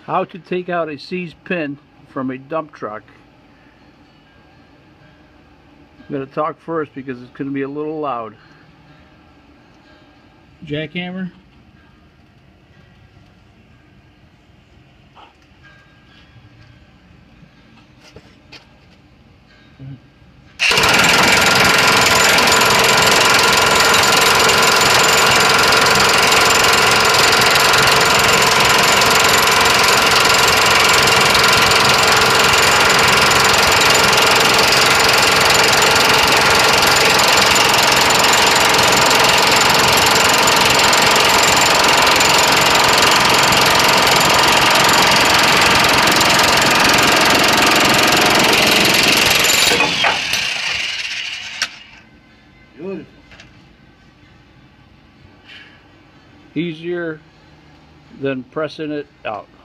How to take out a seized pin from a dump truck. I'm going to talk first because it's going to be a little loud. Jackhammer. Beautiful. Easier than pressing it out.